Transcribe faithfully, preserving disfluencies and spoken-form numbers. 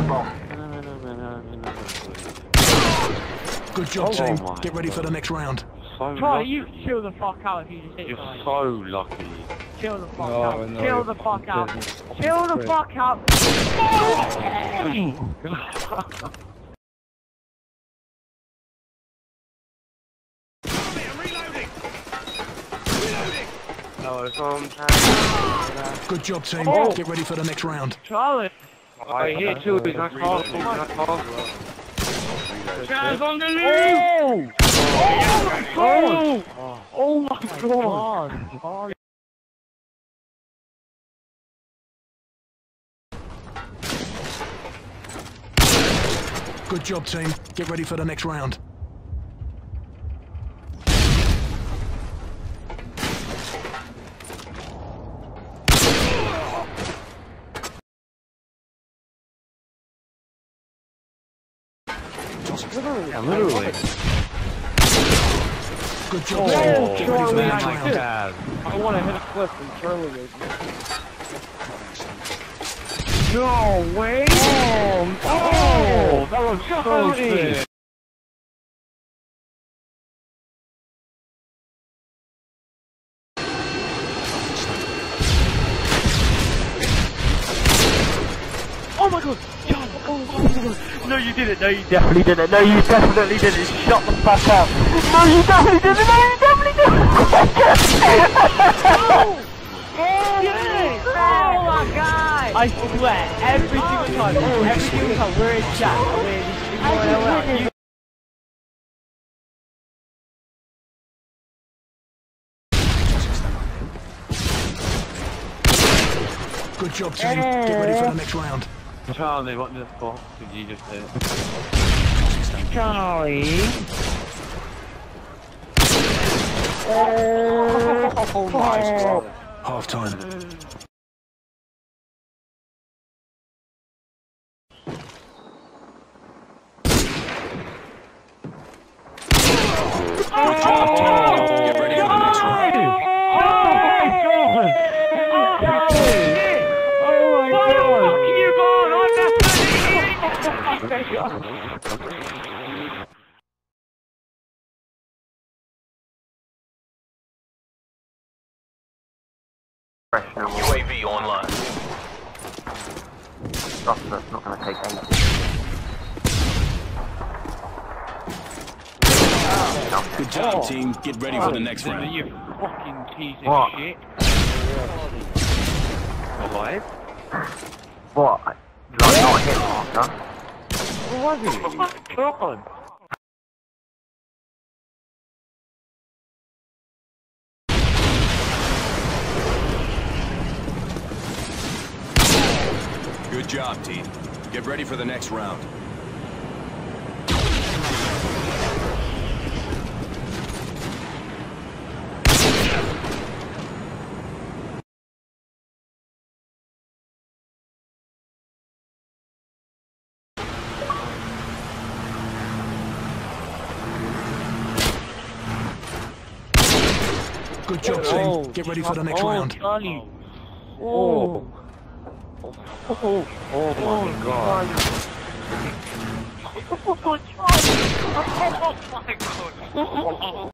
bomb. Good job, Oh, team. oh Get ready for the next round. So Charlie, lucky. you chill the fuck out if you just hit You're something. so lucky. Chill the fuck No, out. no, chill the you're fuck out. fucking Chill the prick. fuck out. No, it's on. Good job, team. Oh. Get ready for the next round. Charlie. I hit two of his nice calls. Nice calls. Chaz on the loose! Oh! Oh my god! Oh. Good job, team. Get ready for the next round. Yeah, literally. Good job, Oh, team. Get ready for the my next round. God. I want to hit a cliff and Charlie goes. No way! Oh, oh, that was so sick! Oh my god! John, oh my god! No, you didn't. No, you definitely didn't. No, you definitely didn't. Shut the fuck up. No, you definitely didn't. No, you definitely didn't. Oh! Yes! Oh my god! I swear, every single time, every single time we're in chat, we're just Good job, team. Get ready for the next round. Charlie, what the fuck did you just do? Charlie. Oh, nice. Half time. Get ready for the next round. U A V online. That's not going to take aim. Good job, team. Get ready for the next round. You fucking piece of What? shit. Alive? What? Did I not hit after? What was he? Oh my god! Good job, team. Get ready for the next round. Good job, team. Oh, Get ready for the next oh, round. Charlie. Oh. Oh, oh my god. Oh, Charlie. Oh my god.